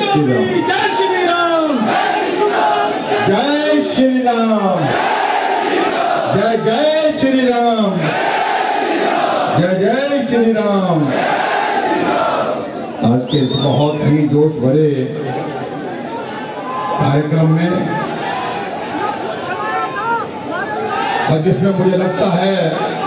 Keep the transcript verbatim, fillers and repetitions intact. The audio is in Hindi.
जय श्री राम, जय श्री राम, जय जय श्री राम, जय जय श्री राम। आज के इस बहुत ही जोश भरे कार्यक्रम में और जिसमें मुझे लगता है